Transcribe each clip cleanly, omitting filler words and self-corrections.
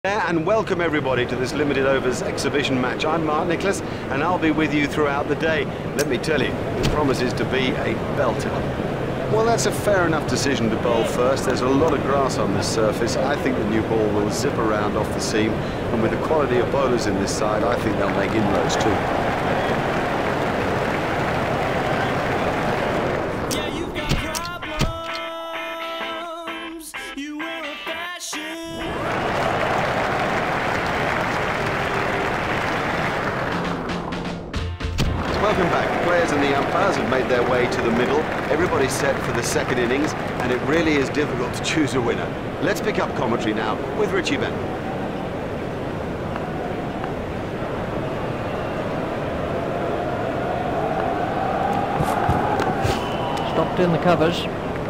And welcome everybody to this limited overs exhibition match. I'm Mark Nicholas and I'll be with you throughout the day. Let me tell you, it promises to be a belter. Well, that's a fair enough decision to bowl first. There's a lot of grass on this surface. I think the new ball will zip around off the seam, and with the quality of bowlers in this side, I think they'll make inroads too. Welcome back. The players and the umpires have made their way to the middle. Everybody's set for the second innings, and it really is difficult to choose a winner. Let's pick up commentary now with Richie Benton. Stopped in the covers.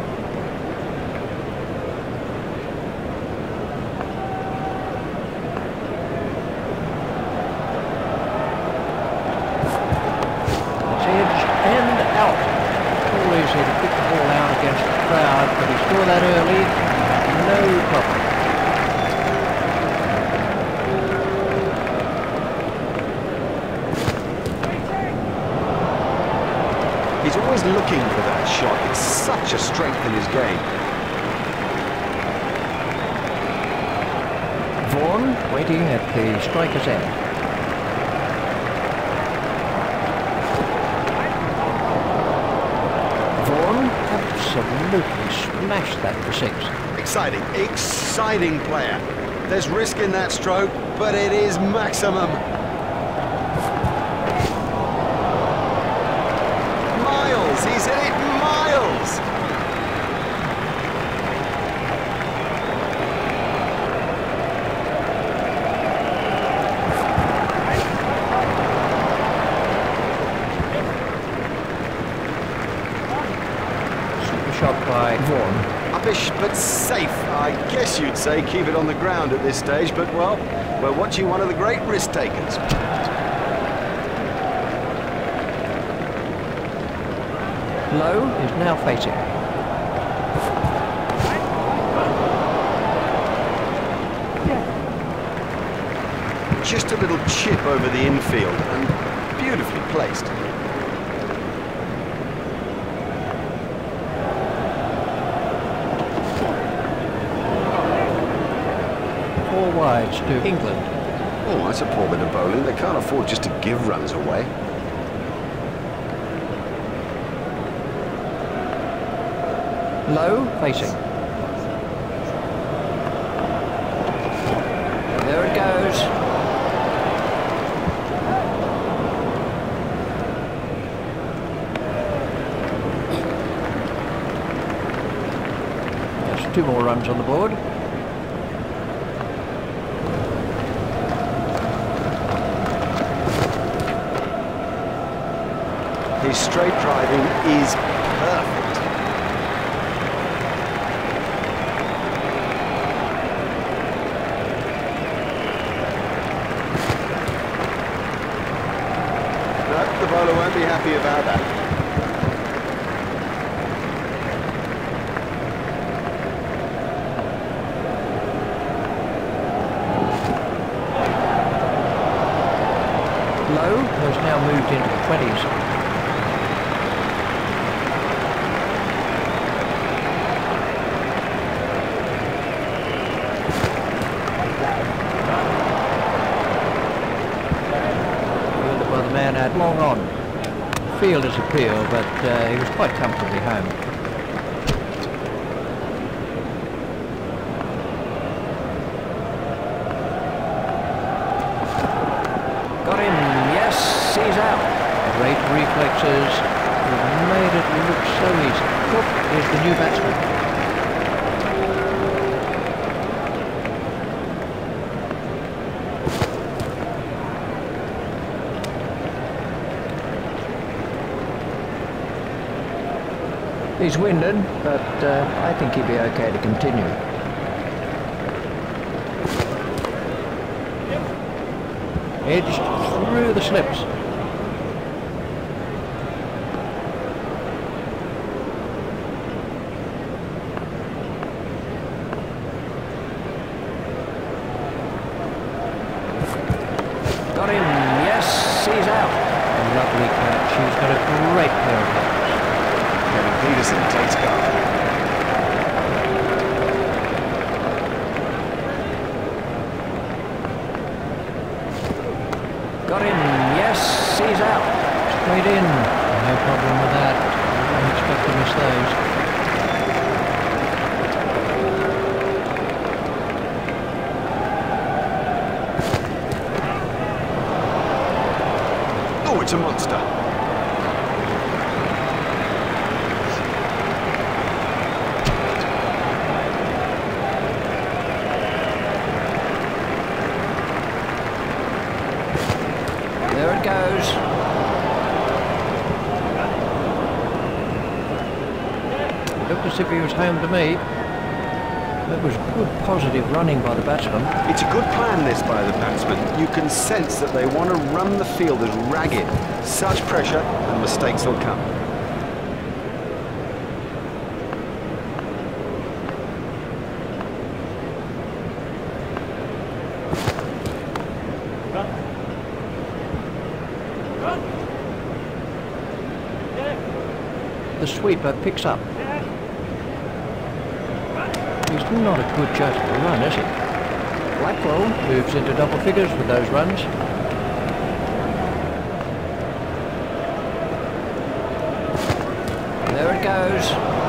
To pick the ball out against the crowd, but he saw that early, no problem. He's always looking for that shot. It's such a strength in his game. Vaughan waiting at the striker's end. Absolutely smashed that for six. Exciting player. There's risk in that stroke, but it is maximum. Miles, he's hit it miles. Shot by Vaughan. Uppish but safe, I guess you'd say. Keep it on the ground at this stage, but well, we're watching one of the great risk takers. Lowe is now facing. Just a little chip over the infield and beautifully placed. Wides to England. Oh, that's a poor bit of bowling. They can't afford just to give runs away. Lowe facing. There it goes. There's 2 more runs on the board. His straight driving is perfect. No, the bowler won't be happy about that. Lowe has now moved into the 20s. Man had long on. Fielder's appeal, but he was quite comfortably home. Got him, yes, he's out. Great reflexes, have made it look so easy. Cook is the new batsman. He's winded, but I think he'll be okay to continue. Edged through the slips. got him, yes, he's out. A lovely catch, he's got a great pair of hands. Kevin Peterson takes cover. Got him, yes, he's out. Straight in, no problem with that. I don't expect to miss those. Oh, it's a monster. There it goes. Looked as if he was home to me. That was good positive running by the batsman. It's a good plan, this, by the batsman. You can sense that they want to run the fielders ragged. Such pressure and mistakes will come. The sweeper picks up. He's not a good judge of the run, is he? Blackwell moves into double figures with those runs. There it goes.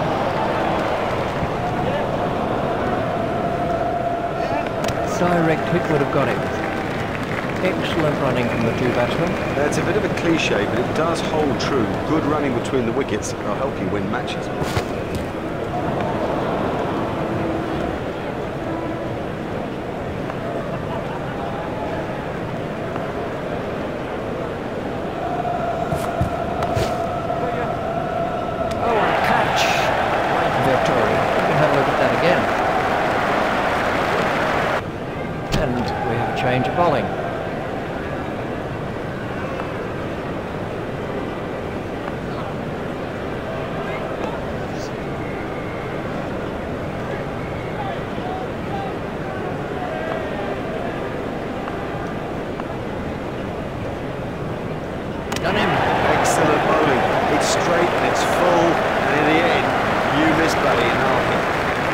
Direct hit would have got him. Excellent running from the two batsmen. That's a bit of a cliche, but it does hold true. Good running between the wickets will help you win matches. Change of bowling. Done him. Excellent bowling. It's straight and it's full, and in the end, you miss buddy and I'll hit.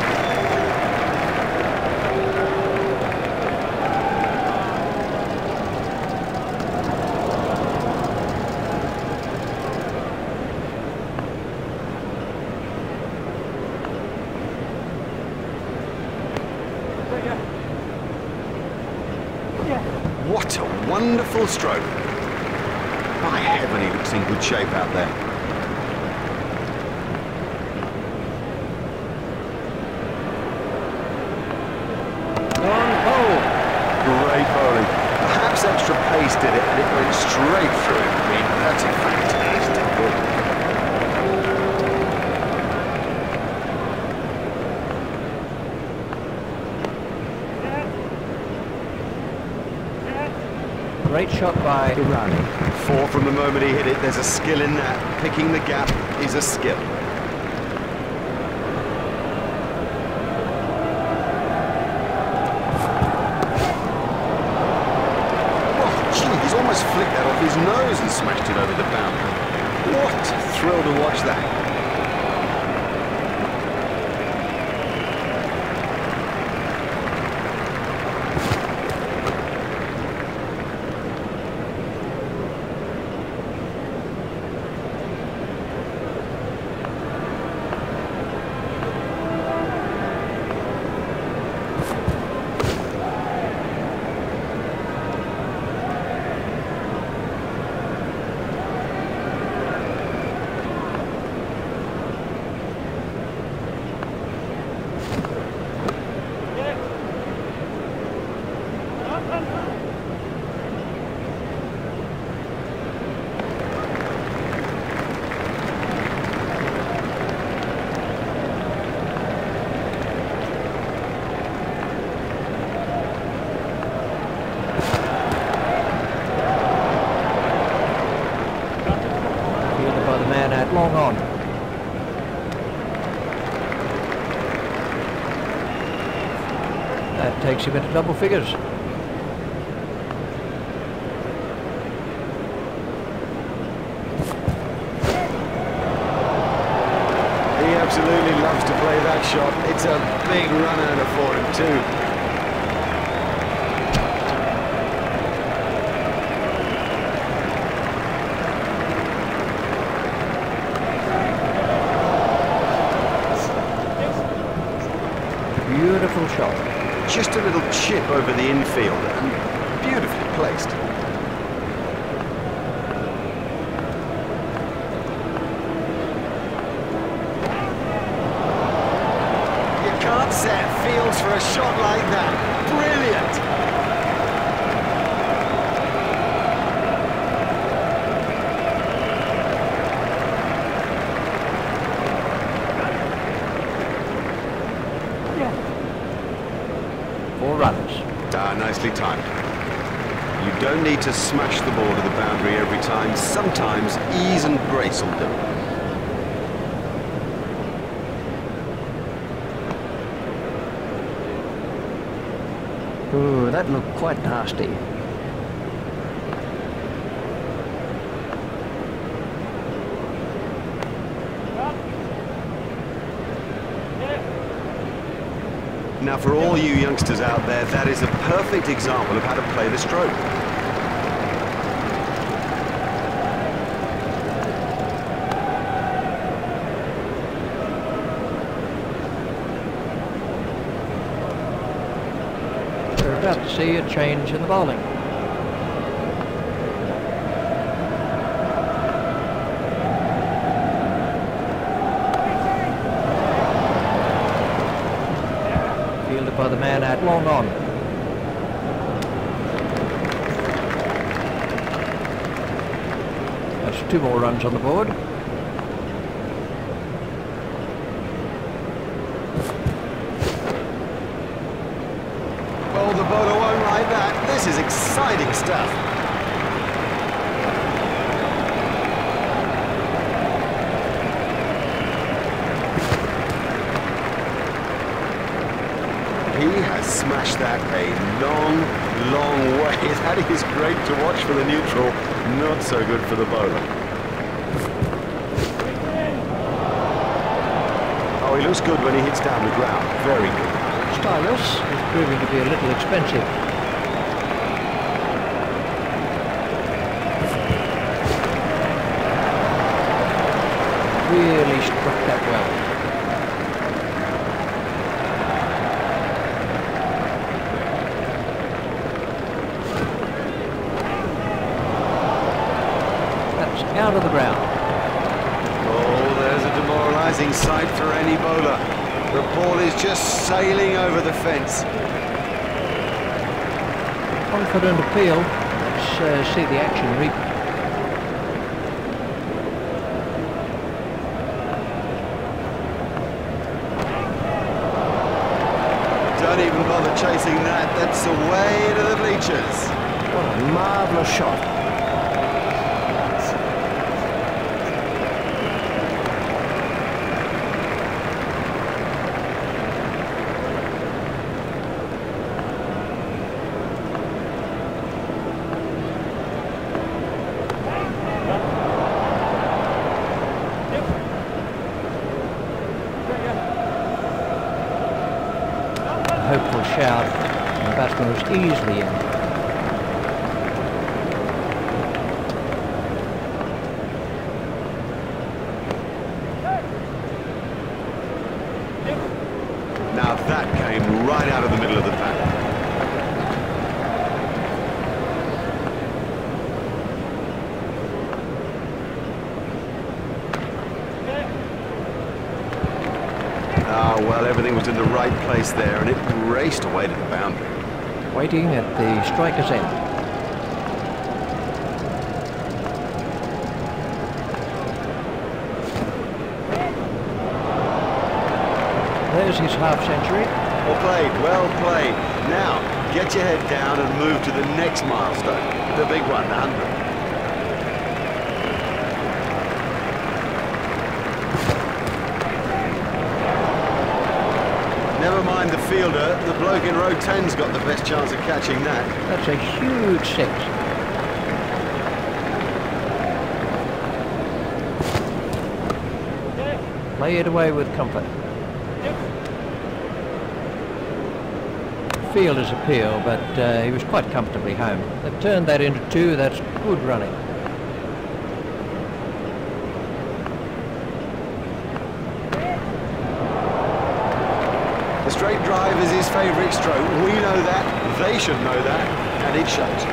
What a wonderful stroke. By heaven, he looks in good shape out there. Great bowling. Perhaps extra pace did it, and it went straight through him. I mean, that's a fantastic ball. Great shot by Irani. 4 from the moment he hit it. There's a skill in that. Picking the gap is a skill. Oh, gee, he's almost flicked that off his nose and smashed it over the boundary. What a thrill to watch that. Long on. That takes him into double figures. to play that shot. It's a big run earner for him too. Beautiful shot. Just a little chip over the infield and beautifully placed. You can't set fields for a shot like that. Brilliant! Nicely timed. You don't need to smash the ball to the boundary every time. Sometimes ease and grace will do. Ooh, that looked quite nasty. Now, for all you youngsters out there, that is a perfect example of how to play the stroke. We're about to see a change in the bowling. By the man out long on. That's 2 more runs on the board. Oh, the bowler won't like that. This is exciting stuff. He has smashed that a long, long way. That is great to watch for the neutral, not so good for the bowler. Oh, he looks good when he hits down the ground. Very good. Stylus is proving to be a little expensive. Really struck that well. Out of the ground. Oh, there's a demoralising sight for any bowler. The ball is just sailing over the fence. Confident appeal. Let's see the action replay. Don't even bother chasing that. That's away to the bleachers. What a marvellous shot. Hopeful shout, and the batsman was easily in. Now that came right out of the middle of the pack. Well, everything was in the right place there, and it raced away to the boundary. Waiting at the striker's end. There's his half-century. Well played. Now, get your head down and move to the next milestone, the big one, the 100. Never mind the fielder, the bloke in row 10's got the best chance of catching that. That's a huge 6. Play it away with comfort. Fielder's appeal, but he was quite comfortably home. They've turned that into 2. That's good running. The straight drive is his favourite stroke. We know that, they should know that, and it shows.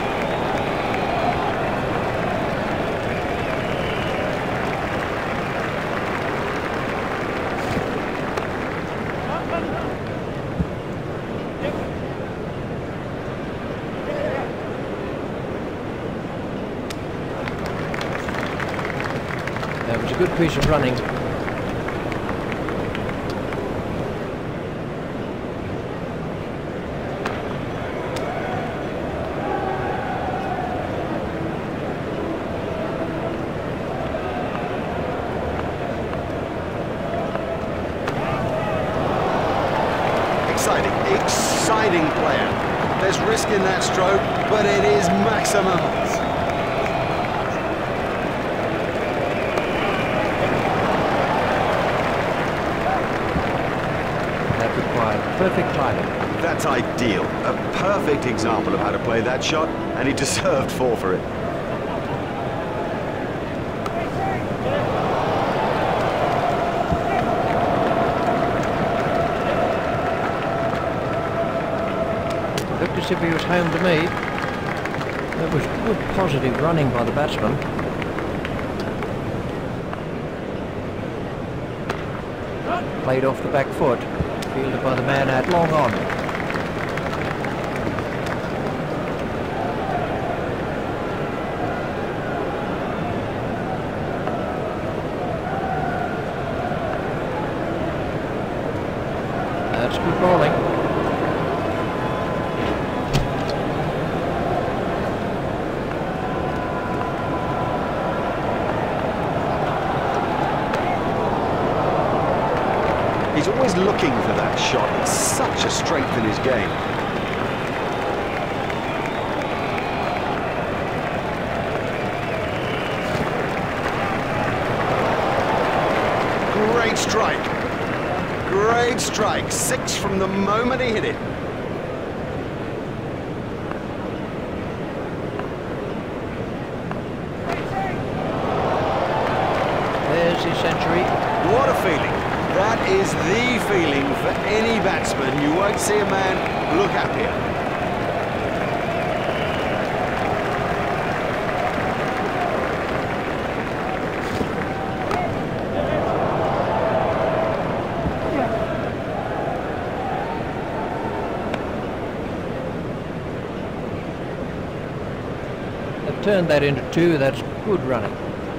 That was a good piece of running. Exciting player. There's risk in that stroke, but it is maximum. That required perfect timing. That's ideal. A perfect example of how to play that shot, and he deserved 4 for it. Looked as if he was home to me. That was good positive running by the batsman. Played off the back foot. Fielded by the man out long on. That's good bowling. He's always looking for that shot. It's such a strength in his game. Great strike. Great strike. 6 from the moment he hit it. There's his century. What a feeling. That is the feeling for any batsman. You won't see a man look happier. They've turned that into 2. That's good running.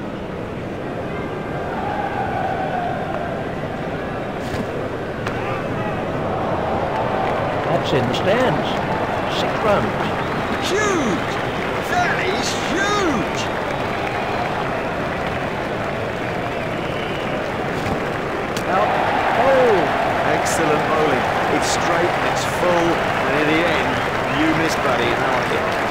In the stands. 6 runs. Huge! That is huge! Out. Oh! Excellent bowling. It's straight, it's full, and in the end, you missed, buddy, and I hit.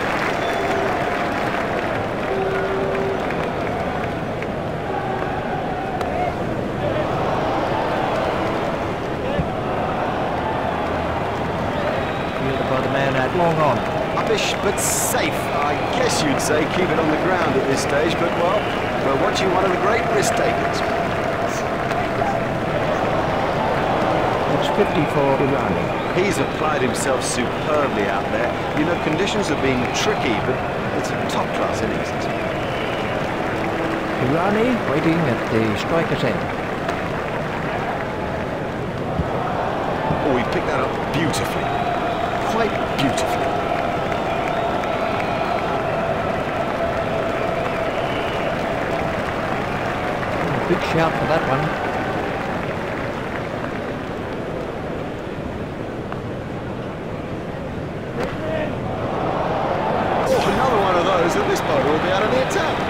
By the man out long on. Uppish but safe. I guess you'd say keep it on the ground at this stage, but well, we're watching one of the great risk takers. It's 50 for Irani. He's applied himself superbly out there. You know, conditions have been tricky, but it's a top-class innings. Irani waiting at the striker's end. Oh, he picked that up beautifully. Quite beautifully. Big shout for that one. Oh, another one of those, and this bowler will be out of the attack.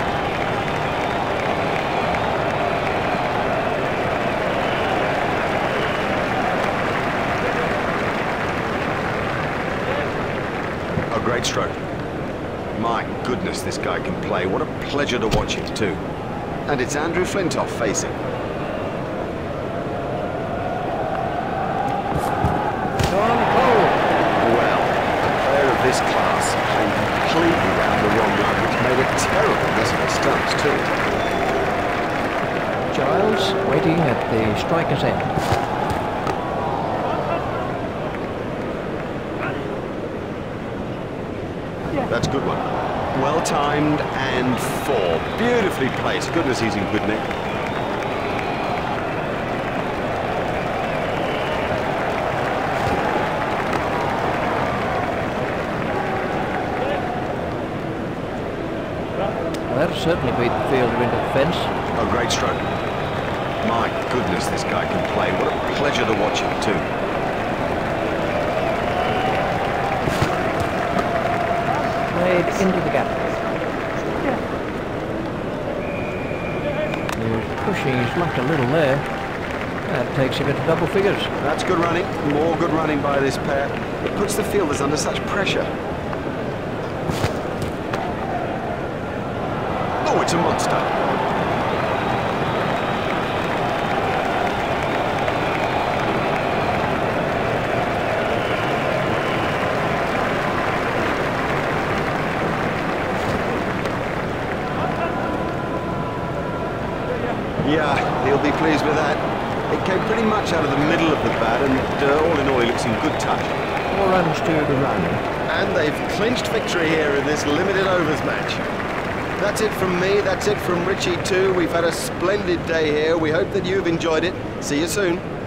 A great stroke. My goodness, this guy can play. What a pleasure to watch him too. And it's Andrew Flintoff facing. this class came completely down the wrong line, which made a terrible mess of the stumps too. Giles waiting at the striker's end. That's a good one. Well timed and 4. Beautifully placed. Goodness, he's in good nick. Well, that'll certainly beat the fielder into the fence. Oh, great stroke. My goodness, this guy can play. What a pleasure to watch him too. Played into the gap. He's pushing his luck a little there. That takes him into double figures. That's good running. More good running by this pair. It puts the fielders under such pressure. Oh, it's a monster. Yeah, he'll be pleased with that. It came pretty much out of the middle of the bat, and all in all, he looks in good touch. 4 runs to the run. And they've clinched victory here in this limited overs match. That's it from me, that's it from Richie too. We've had a splendid day here. We hope that you've enjoyed it. See you soon.